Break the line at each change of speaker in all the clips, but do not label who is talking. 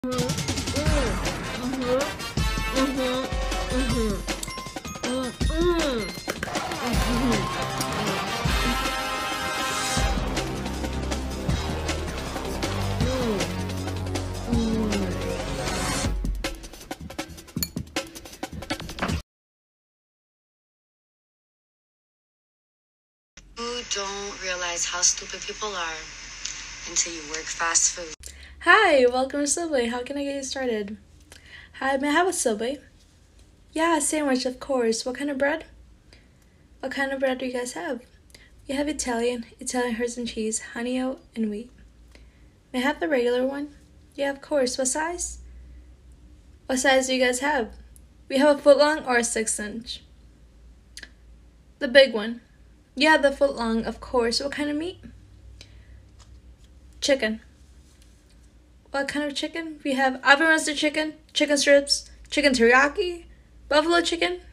You don't realize how stupid people are until you work fast food.
Hi, welcome to Subway. How can I get you started? Hi, may I have a Subway? Yeah, a sandwich, of course. What kind of bread? What kind of bread do you guys have? We have Italian herbs and cheese, honey oat, and wheat. May I have the regular one? Yeah, of course. What size? What size do you guys have? We have a foot long or a 6-inch. The big one. Yeah, the foot long, of course. What kind of meat? Chicken. What kind of chicken? We have oven roasted chicken, chicken strips, chicken teriyaki, buffalo chicken.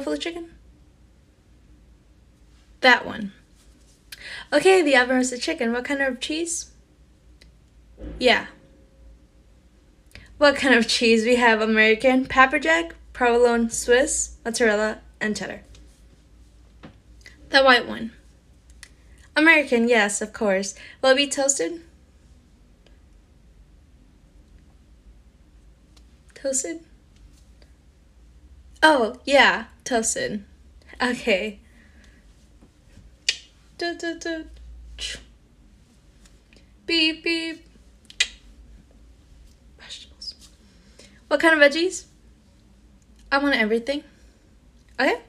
That one. Okay, the oven roasted chicken. What kind of cheese? Yeah. What kind of cheese? We have American, Pepper Jack, provolone, Swiss, mozzarella, and cheddar. The white one. American, yes, of course. Will it be toasted? Toasted? Oh, yeah, toasted. Okay. Beep, beep. Vegetables. What kind of veggies? I want everything. Okay.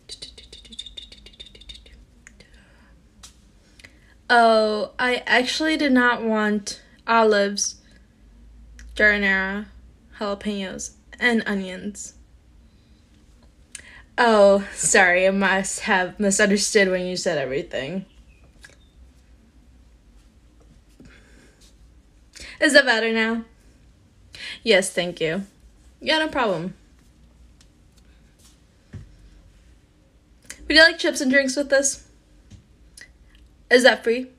Oh, I actually did not want olives, giardiniera, jalapenos, and onions. Oh, sorry, I must have misunderstood when you said everything. Is that better now? Yes, thank you. Yeah, no problem. Would you like chips and drinks with this? Is that free?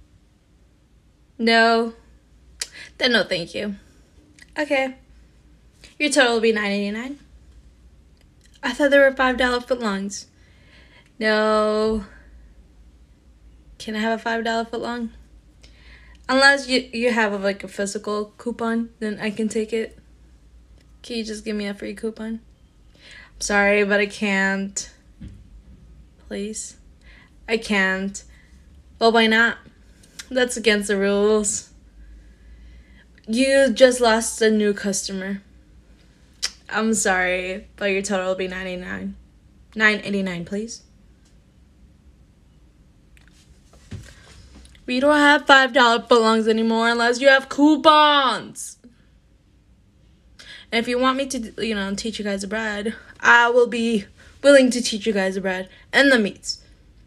No. Then no, thank you. Okay. Your total will be $9.89. I thought there were $5 footlongs. No. Can I have a $5 footlong? Unless you have like a physical coupon, then I can take it. Can you just give me a free coupon? I'm sorry, but I can't. Please. I can't. Well, why not? That's against the rules. You just lost a new customer. I'm sorry, but your total will be $9.89. $9.89, please. We don't have $5 footlongs anymore unless you have coupons. And if you want me to, teach you guys the bread, I will be willing to teach you guys the bread and the meats.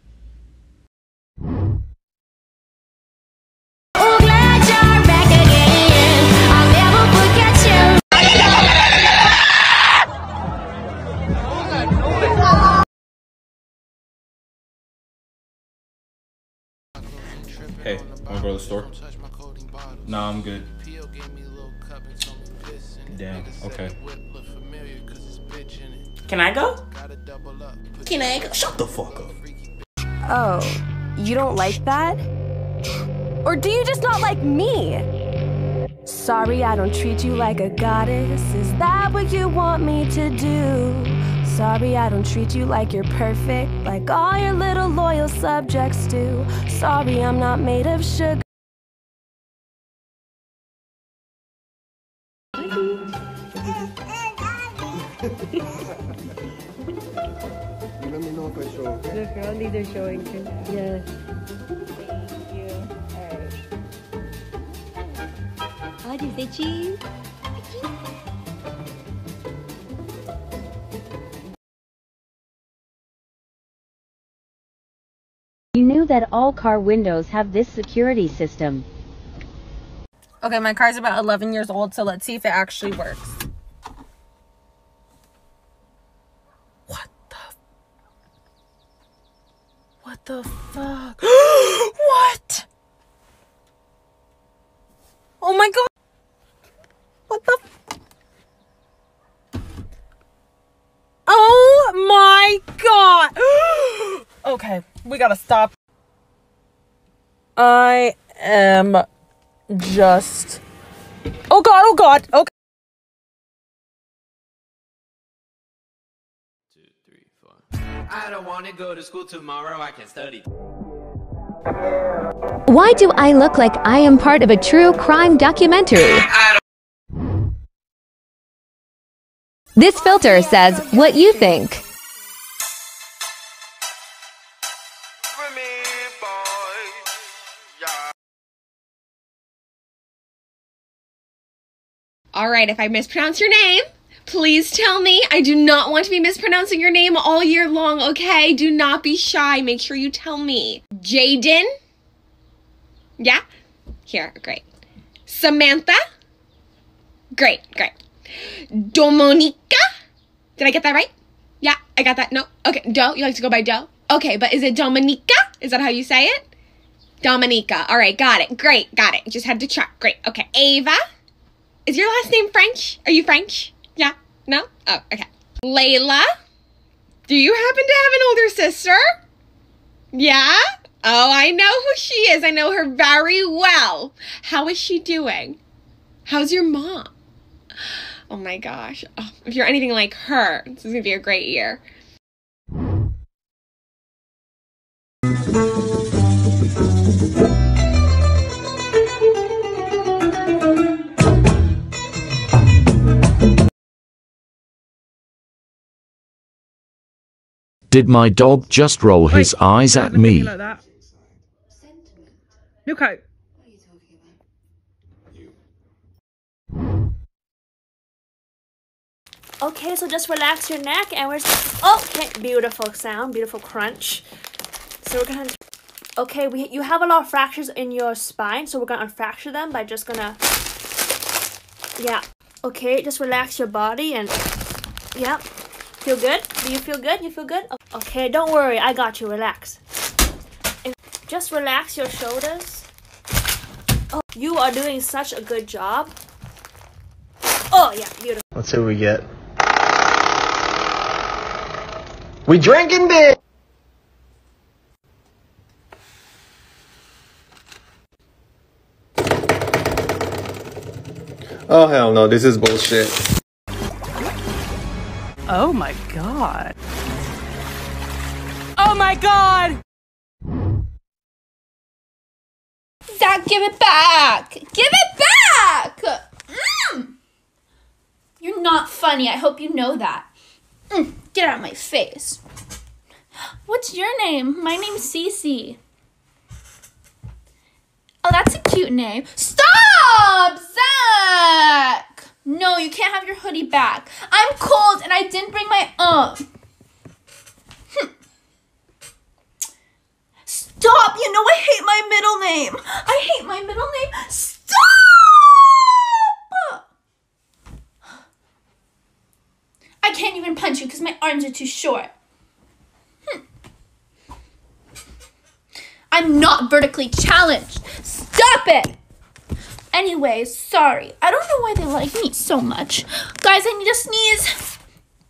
Hey, wanna go to the store? Nah, I'm good. Damn, okay.
Can I go?
Can I go? Shut the fuck up.
Oh, you don't like that? Or do you just not like me? Sorry, I don't treat you like a goddess. Is that what you want me to do? Sorry, I don't treat you like you're perfect, like all your little loyal subjects do. Sorry, I'm not made of sugar.
Let me know if I show, okay?
The girl needs are showing too. Yes. Thank you. Alright. Oh, do you say cheese? You knew that all car windows have this security system.
Okay, my car's about 11 years old, so let's see if it actually works. What the fuck? What? Oh my god! What the Okay, we gotta stop. I am just... Oh God, oh God, okay.
2, 3, 4. I don't want to go to school tomorrow, I can study.
Why do I look like I am part of a true crime documentary? This filter says what you think.
All right, if I mispronounce your name, please tell me. I do not want to be mispronouncing your name all year long, okay? Do not be shy. Make sure you tell me. Jaden? Yeah? Here, great. Samantha? Great, great. Domonica? Did I get that right? Yeah, I got that. No? Okay, Do? You like to go by Do? Okay, but is it Dominica? Is that how you say it? Dominica. All right, got it. Great, got it. Just had to check. Great, okay. Ava? Is your last name French? Are you French? Yeah? No? Oh, okay. Layla? Do you happen to have an older sister? Yeah? Oh, I know who she is. I know her very well. How is she doing? How's your mom? Oh my gosh. Oh, if you're anything like her, this is gonna be a great year.
Did my dog just roll his eyes at me?
Like that. Nuko.
Okay, so just relax your neck and we're... Okay, beautiful sound, beautiful crunch. So we're gonna... Okay, you have a lot of fractures in your spine, so we're gonna unfracture them by just gonna... Yeah. Okay, just relax your body and... Yeah. Feel good? Do you feel good? You feel good? Okay, don't worry, I got you, relax. And just relax your shoulders. Oh, you are doing such a good job. Oh, yeah, beautiful.
Let's see what we get. We drinking big. Oh hell no, this is bullshit.
Oh my God. Oh my God!
Zach, give it back! Give it back! You're not funny. I hope you know that. Get out of my face. What's your name? My name's Cece. Oh, that's a cute name. Stop, Zach! No, you can't have your hoodie back. I'm cold and I didn't bring my own. Stop! You know I hate my middle name. I hate my middle name. Stop! I can't even punch you because my arms are too short. I'm not vertically challenged. Stop it! Anyways, sorry. I don't know why they like me so much. Guys, I need to sneeze.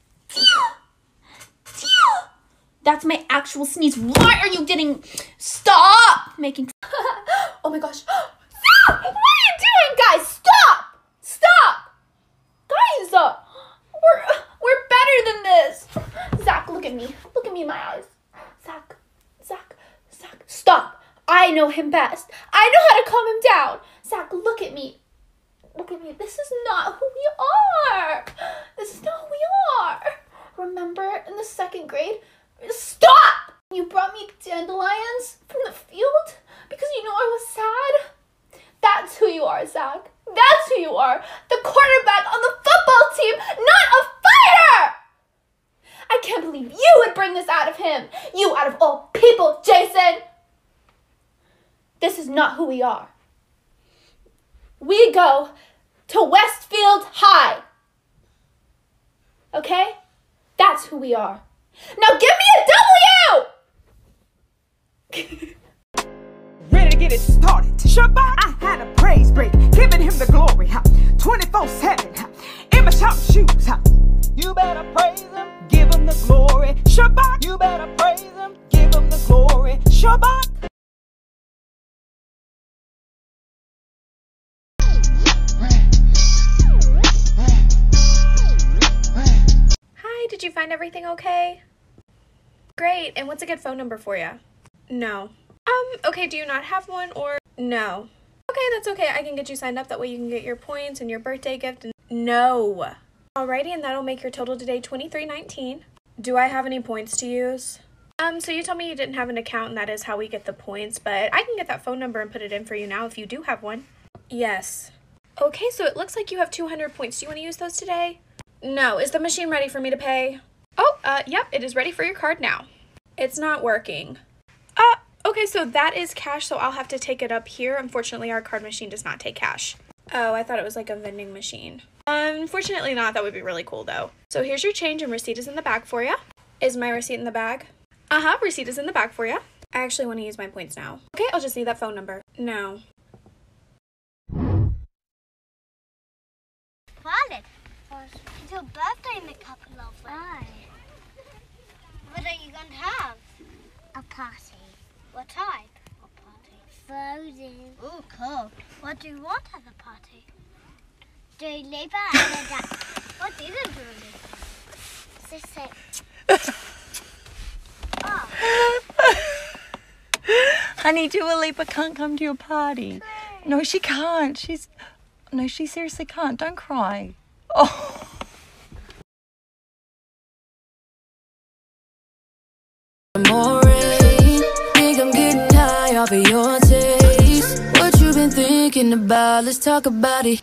That's my actual sneeze. Why are you getting... Stop making... Oh my gosh. Stop! What are you doing, guys? Stop! Stop! Guys, we're better than this. Zach, look at me. Look at me in my eyes. Zach. Stop. I know him best. I know how to calm him down. Zach, look at me. Look at me. This is not who we are. This is not who we are. Remember in the 2nd grade? Stop! You brought me dandelions from the field because you know I was sad. That's who you are, Zach. That's who you are. The quarterback on the football team, not a fighter! I can't believe you would bring this out of him. You out of all people, Jason. This is not who we are. We go to Westfield High. Okay? That's who we are. Now give me a W!
Ready to get it started. Shabbat, I had a praise break, giving him the glory, 24/7, in my shop shoes, You better praise him, give him the glory. Shabbat, you better praise him, give him the
find everything okay? Great, and what's a good phone number for you? No. Okay, do you not have one or no? Okay, that's okay. I can get you signed up. That way you can get your points and your birthday gift. And no. Alrighty, and that'll make your total today $23.19. Do I have any points to use? So you told me you didn't have an account and that is how we get the points, but I can get that phone number and put it in for you now if you do have one. Yes. Okay, so it looks like you have 200 points. Do you want to use those today? No. Is the machine ready for me to pay? Oh, yep, it is ready for your card now. It's not working. Okay, so that is cash, so I'll have to take it up here. Unfortunately, our card machine does not take cash. Oh, I thought it was like a vending machine. Unfortunately not. That would be really cool though. So here's your change and receipt is in the bag for you. Is my receipt in the bag? Receipt is in the bag for you. I actually want to use my points now. Okay, I'll just need that phone number. No.
Violet, it's your birthday in a couple of weeks. What are you going to have? A party. What type of party? Frozen. Oh, cool. What do you want at the party? Do you live at that? What is it, Julie? Just say.
Honey, Dua Lipa can't come to your party. No, she can't. No, she seriously can't. Don't cry. Oh.
Think I'm getting high off of your taste. What you been thinking about? Let's talk about it.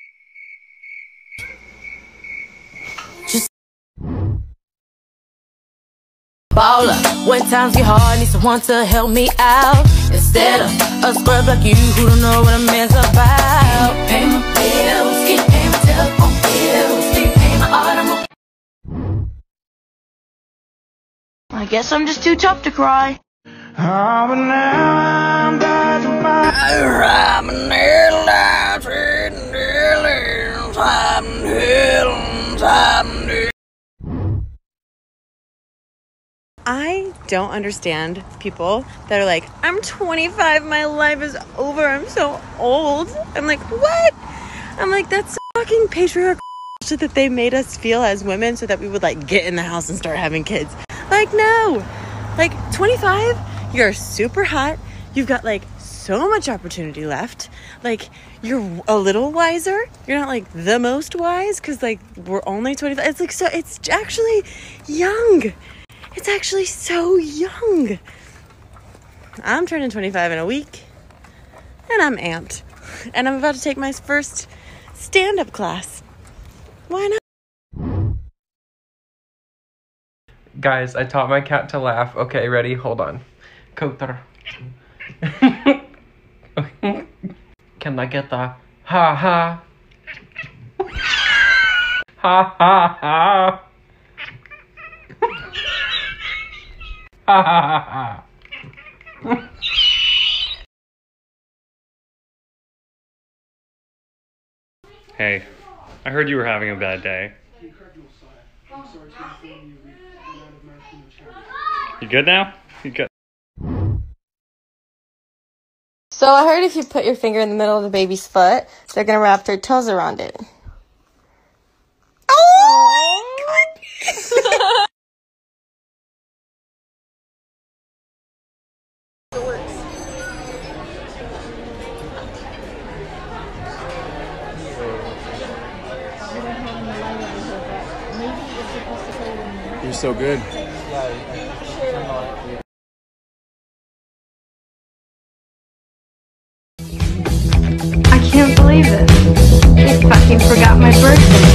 Baller, when times get hard, need someone to help me out. Instead of a scrub like you who don't know what a man's about. Pay my bills, keep paying my telephone bills, keep paying my automobile. I guess I'm just too tough to cry.
But now I'm
I don't understand people that are like, I'm 25, my life is over, I'm so old. I'm like, what? I'm like, that's fucking patriarchal shit that they made us feel as women so that we would like get in the house and start having kids. Like, no. Like, 25, you're super hot. You've got like so much opportunity left. Like, you're a little wiser. You're not like the most wise because like we're only 25. It's like, so it's actually young. It's actually so young. I'm turning 25 in a week, and I'm amped. And I'm about to take my first stand-up class. Why not?
Guys, I taught my cat to laugh. Okay, ready? Hold on. Kotar. Can I get the ha-ha? Ha-ha-ha.
Hey, I heard you were having a bad day. You good now? You good?
So I heard if you put your finger in the middle of the baby's foot, they're gonna wrap their toes around it. Oh my God.
You're so good.
I can't believe it. They fucking forgot my birthday.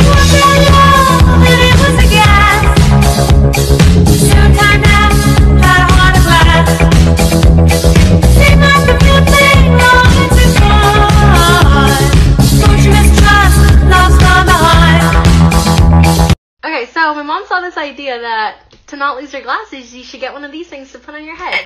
Okay, so my mom saw this idea that to not lose your glasses, you should get one of these things to put on your head.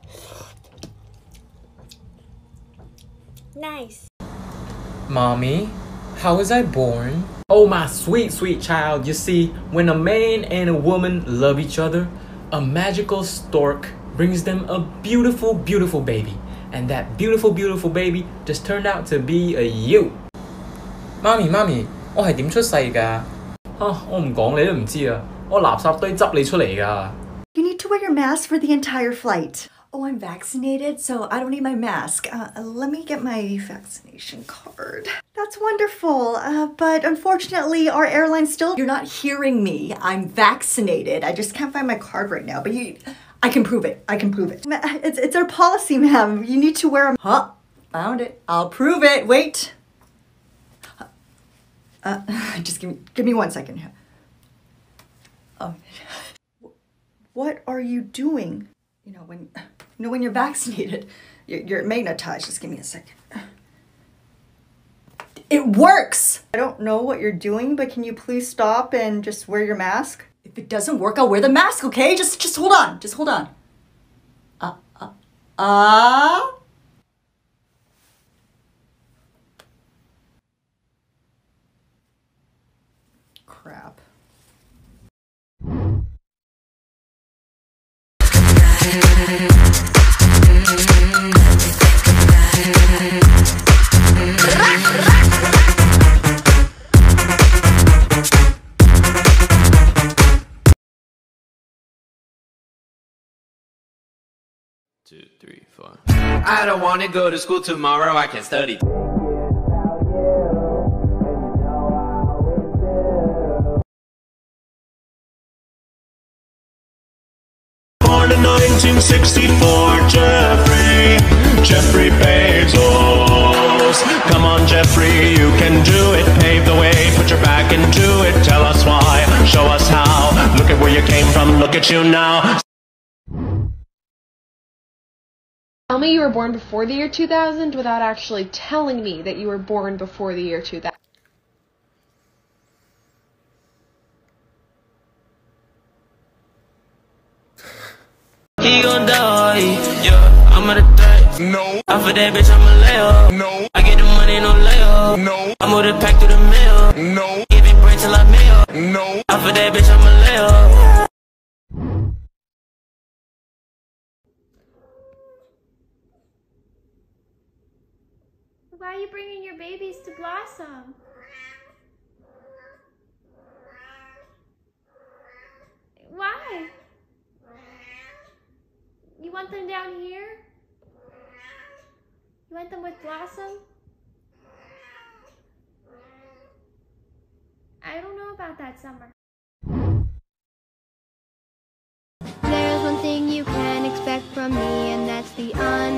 Nice.
Mommy, how was I born? Oh, my sweet, sweet child. You see, when a man and a woman love each other, a magical stork brings them a beautiful, beautiful baby. And that beautiful, beautiful baby just turned out to be a you. Mommy, 我係點出世㗎？我唔講你都唔知啊！ 我垃圾堆執你出嚟㗎。
You need to wear your mask for the entire flight. Oh, I'm vaccinated, so I don't need my mask. Let me get my vaccination card. That's wonderful, but unfortunately, our airline still... You're not hearing me. I'm vaccinated. I just can't find my card right now, but I can prove it. I can prove it. It's our policy, ma'am. You need to wear a... Huh? Found it. I'll prove it. Wait. Just give me 1 second. Oh. What are you doing? You know, when you're vaccinated, you're magnetized. Just give me a second. It works! I don't know what you're doing, but can you please stop and just wear your mask? If it doesn't work, I'll wear the mask, okay? Just hold on. Just hold on. Crap.
Two, three, four. I don't wanna go to school tomorrow, I can study.
Born in 1964, Jeffrey Bezos. Come on, Jeffrey, you can do it. Pave the way, put your back into it. Tell us why, show us how. Look at where you came from, look at you now.
Tell me you were born before the year 2000 without actually telling me that you were born before the year 2000.
He gon' die, yeah, I'm at a threat. No. Off of that bitch, I'ma lay up. No. I get the money, no layup. No. I'm with a pack through the mail. No. Give it bread till I mail. No. Off of that bitch, I'ma lay up.
Why are you bringing your babies to Blossom? Why? You want them down here? You want them with Blossom? I don't know about that, Summer.
There's one thing you can expect from me, and that's the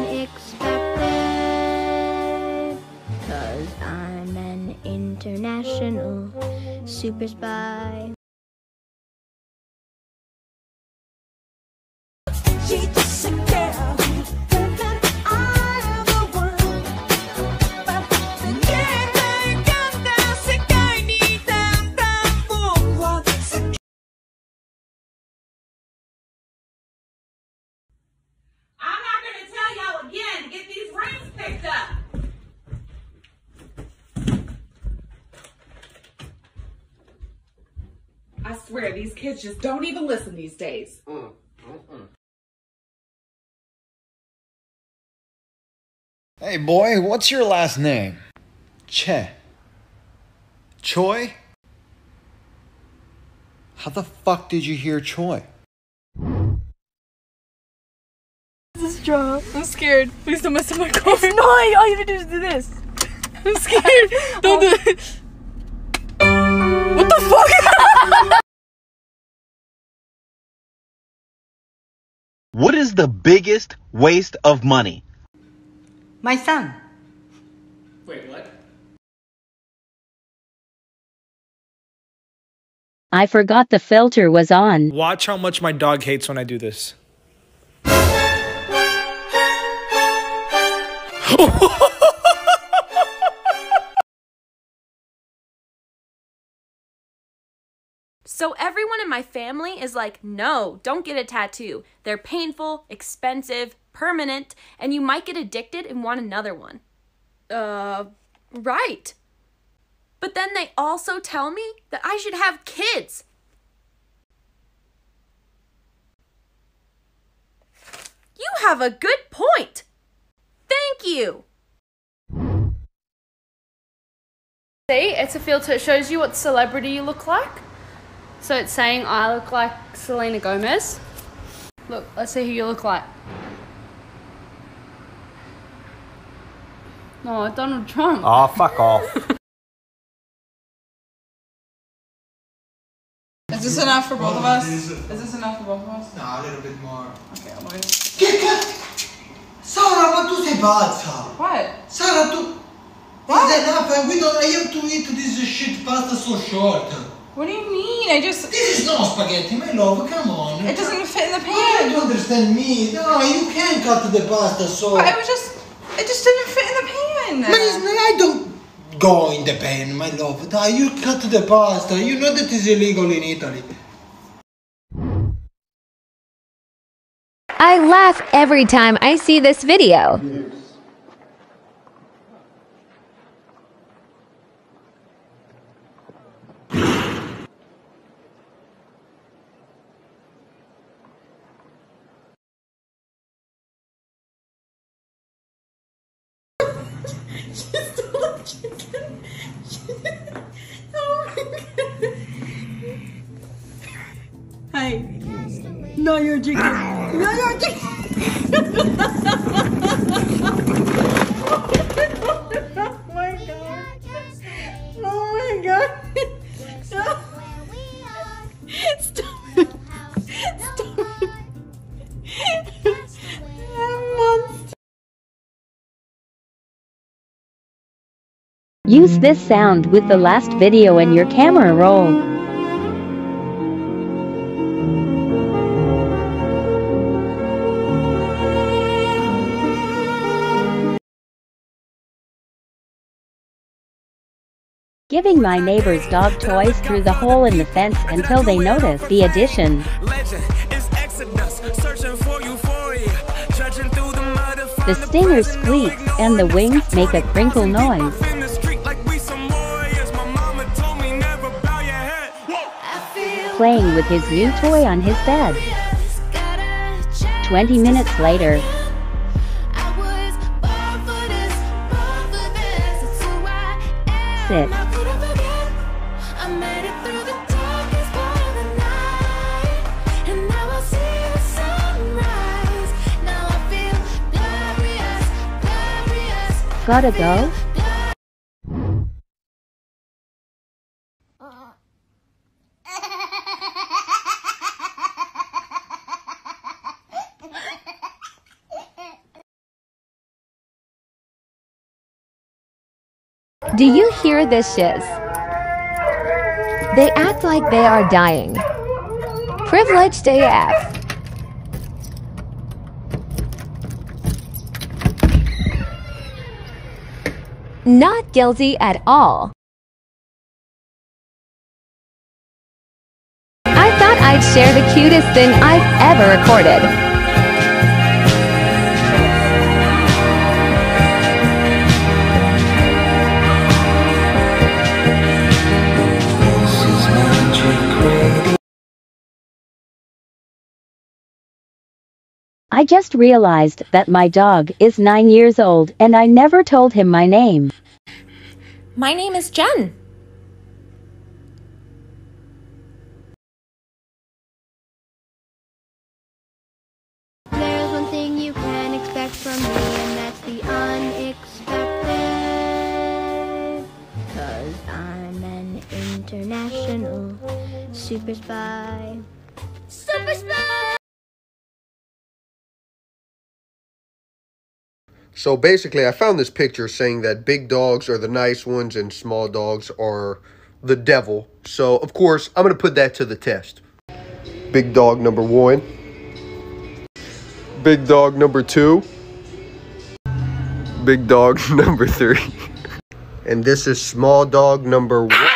unexpected. 'Cause I'm an international super spy. She's just a girl.
I swear, these kids just don't even listen these days.
Hey boy, what's your last name? Che. Choi? How the fuck did you hear Choi?
This is straw. I'm scared. Please don't mess with my car. It's not. All you have to do is do this. I'm scared. Don't do it. What the fuck?
What is the biggest waste of money?
My son.
Wait, what?
I forgot the filter was on.
Watch how much my dog hates when I do this.
So everyone in my family is like, no, don't get a tattoo. They're painful, expensive, permanent, and you might get addicted and want another one. Right. But then they also tell me that I should have kids. You have a good point. Thank you.
It's a filter. It shows you what celebrity you look like.
So it's saying I look like Selena Gomez. Look, let's see who you look like. No, Donald Trump.
Oh, fuck off.
Is this enough for both of us? Is this enough for both of us?
No, a little bit more.
Okay, I'm
Sara, ma tu sei pazza!
What?
Sara, tu... What? Is enough? I have to eat this shit pasta so short.
What do you mean? This
is not spaghetti, my love, come on.
It doesn't fit in the pan.
You don't understand me. No, you can't cut the pasta so...
But it just didn't fit in the pan.
I don't go in the pan, my love. You cut the pasta. You know that is illegal in Italy.
I laugh every time I see this video.
Hey, no, you're a chicken. No, you're a chicken. Oh my god. Oh my god. Stop. Stop it. Stop it.
Use this sound with the last video in your camera roll. Giving my neighbor's dog toys through the hole in the fence until they notice the addition. The stinger squeaks and the wings make a crinkle noise. Playing with his new toy on his bed. 20 minutes later. Sit. Gotta go?
Do you hear this shiz? They act like they are dying. Privileged AF. Not guilty at all. I thought I'd share the cutest thing I've ever recorded.
I just realized that my dog is 9 years old and I never told him my name.
My name is Jen.
There's one thing you can expect from me, and that's the unexpected. 'Cause I'm an international super spy. Super spy!
So basically, I found this picture saying that big dogs are the nice ones and small dogs are the devil. So, of course, I'm going to put that to the test. Big dog number 1. Big dog number 2. Big dog number 3. And this is small dog number 1.